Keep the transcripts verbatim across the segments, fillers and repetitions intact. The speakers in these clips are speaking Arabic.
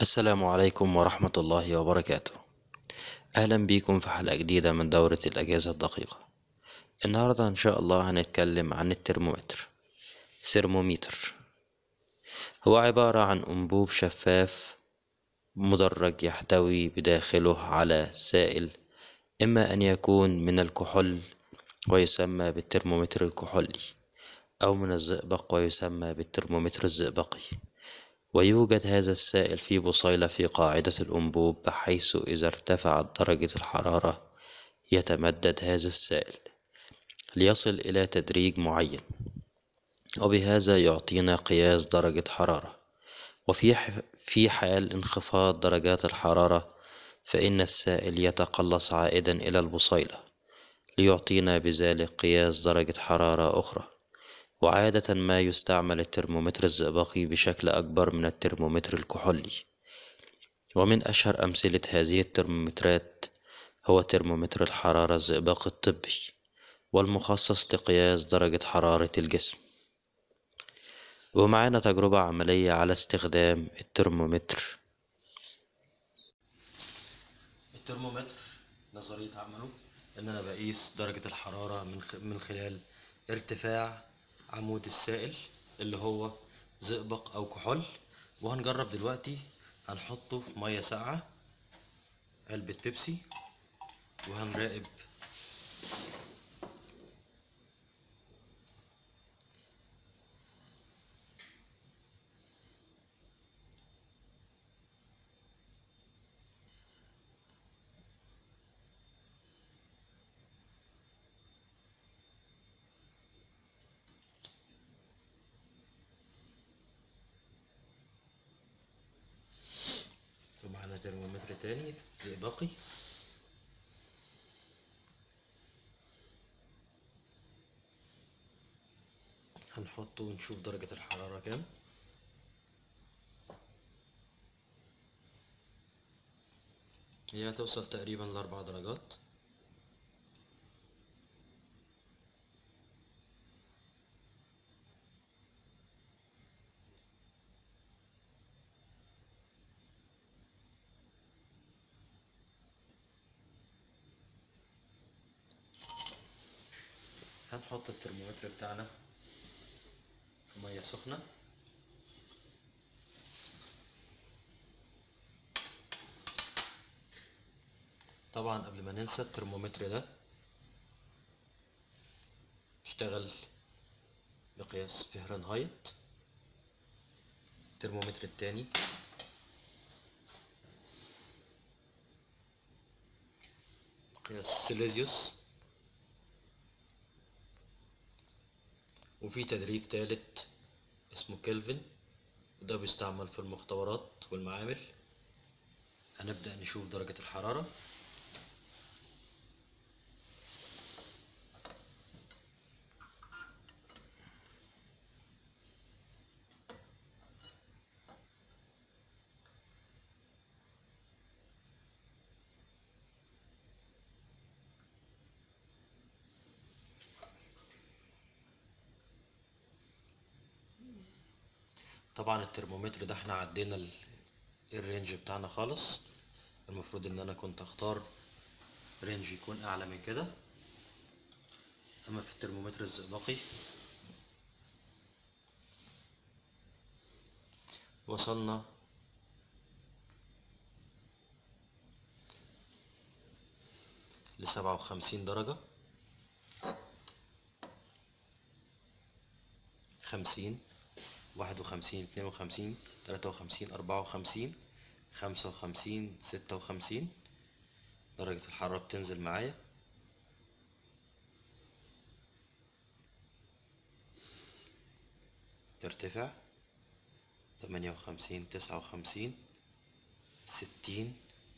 السلام عليكم ورحمة الله وبركاته. أهلا بيكم في حلقة جديدة من دورة الأجهزة الدقيقة. النهاردة إن شاء الله هنتكلم عن الترمومتر. ثرموميتر هو عبارة عن أنبوب شفاف مدرج يحتوي بداخله على سائل، إما أن يكون من الكحول ويسمى بالترمومتر الكحولي، أو من الزئبق ويسمى بالترمومتر الزئبقي. ويوجد هذا السائل في بصيلة في قاعدة الأنبوب، بحيث إذا ارتفعت درجة الحرارة يتمدد هذا السائل ليصل إلى تدريج معين، وبهذا يعطينا قياس درجة حرارة. وفي في حال انخفاض درجات الحرارة فإن السائل يتقلص عائدا إلى البصيلة ليعطينا بذلك قياس درجة حرارة أخرى. وعادة ما يستعمل الترمومتر الزئبقي بشكل أكبر من الترمومتر الكحولي. ومن أشهر أمثلة هذه الترمومترات هو ترمومتر الحرارة الزئبقي الطبي، والمخصص لقياس درجة حرارة الجسم. ومعانا تجربة عملية على استخدام الترمومتر. الترمومتر نظرية عمله إن أنا بقيس درجة الحرارة من من خلال ارتفاع عمود السائل اللي هو زئبق أو كحول. وهنجرب دلوقتي، هنحطه في مية ساقعة، علبة بيبسي، وهنراقب ومعانا ترمومتر تاني زئبقي. هنحطه ونشوف درجة الحرارة كام. هي هتوصل تقريبا لأربع درجات. هنحط الترمومتر بتاعنا في مية سخنة. طبعا قبل ما ننسى، الترمومتر ده بيشتغل بقياس فهرنهايت. الترمومتر التاني قياس سيليزيوس. وفي تدريج تالت اسمه كلفن، وده بيستعمل في المختبرات والمعامل. هنبدأ نشوف درجة الحرارة. طبعا الترمومتر ده احنا عدينا ال- الرينج بتاعنا خالص. المفروض ان انا كنت اختار رينج يكون اعلى من كده. اما في الترمومتر الزئبقي وصلنا لسبعة وخمسين درجة، خمسين، واحد وخمسين، اتنين وخمسين، تلاتة وخمسين، أربعة وخمسين، خمسة وخمسين، ستة وخمسين. درجة الحرارة بتنزل معايا. ترتفع تمانية وخمسين، تسعة وخمسين، ستين.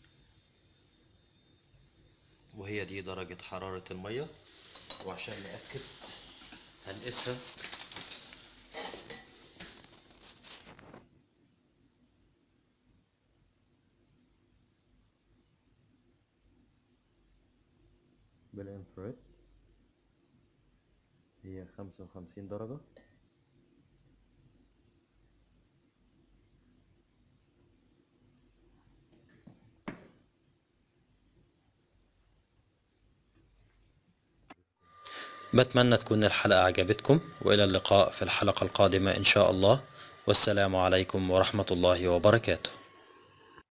وهي دي درجة حرارة المية. وعشان نأكد هنقيسها بالانفراد. هي خمسة وخمسين درجة. بتمنى تكون الحلقة عجبتكم، وإلى اللقاء في الحلقة القادمة إن شاء الله، والسلام عليكم ورحمة الله وبركاته.